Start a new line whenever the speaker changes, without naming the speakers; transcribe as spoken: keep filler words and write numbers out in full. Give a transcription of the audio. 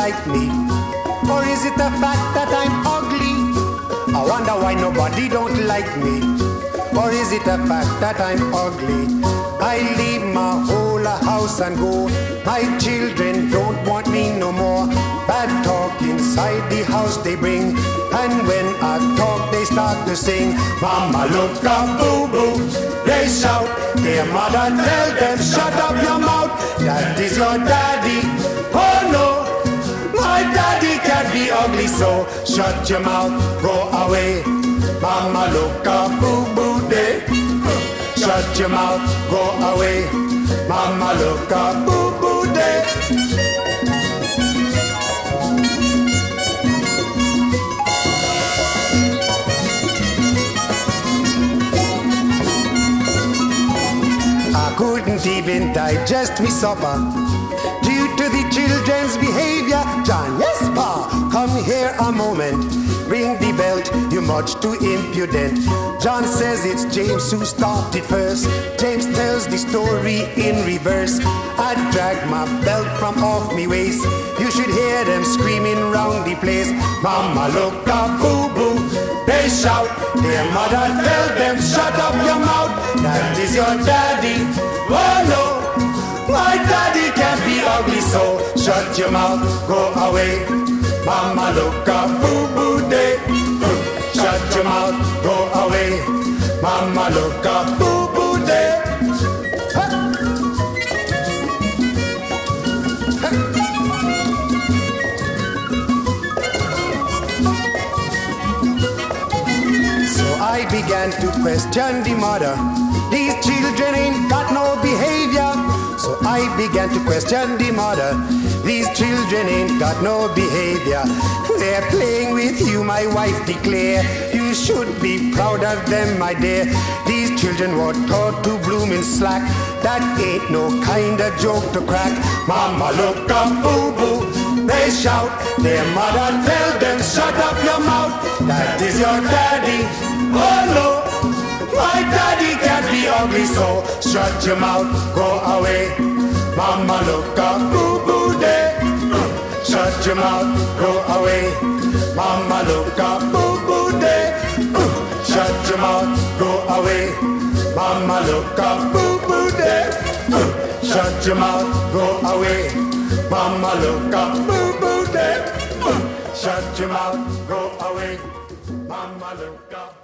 like me? Or is it the fact that I'm ugly? I wonder why nobody don't like me. Or is it the fact that I'm ugly? I leave my whole house and go. My children don't want me no more. Bad talk inside the house they bring. And when I talk they start to sing. Mama look up, boo-boo, they shout. Their mother tell them, shut up your mouth. That is your daddy. Oh no, my daddy can't be ugly, so shut your mouth, go away. Mama look up, boo-boo, they shut your mouth, go away. Mama look up, boo-boo, they. I couldn't even digest me supper due to the children's behavior. John, yes, Pa, come here a moment. Ring the belt, you're much too impudent. John says it's James who started first. James tells the story in reverse. I dragged my belt from off me waist. You should hear them screaming round the place. Mama look up, boo-boo, they shout. Their mother tell them, shut up your mouth. That is your daddy. Oh no, my daddy can't be ugly, so shut your mouth, go away. Mama look up, boo-boo, they shut your mouth, go away. Mama look up, boo-boo, they. So I began to question the mother. These children ain't got no behavior. So I began to question the mother. These children ain't got no behavior. They're playing with you, my wife declare. You should be proud of them, my dear. These children were taught to bloom in slack. That ain't no kind of joke to crack. Mama look up, boo-boo, they shout. Their mother tell them, shut up your mouth. That is your daddy. Oh no, my daddy can't be ugly, so shut your mouth, go away. Mama look up, boo-boo, they shut your mouth, go away. Mama look up, boo-boo, they shut your mouth, go away. Mama look up, boo-boo, they shut your mouth, go away. Mama look up, boo-boo, they shut your mouth, go away. Mama look up.